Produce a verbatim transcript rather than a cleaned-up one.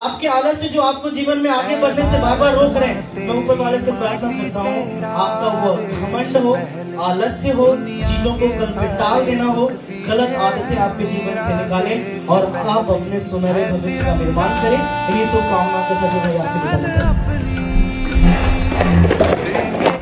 आपके आलस्य जो आपको जीवन में आगे बढ़ने से बार बार रोक रहे हैं, मैं ऊपर वाले से प्रार्थना करता हूँ, आपका वो घमंड हो, आलस्य हो, चीजों को कल पे टाल देना हो, गलत आदतें आपके जीवन से निकालें और आप अपने सुनहरे भविष्य का निर्माण करें। इन्हीं शुभकामनाओं के साथ मैं आपसे विदा लेता हूं।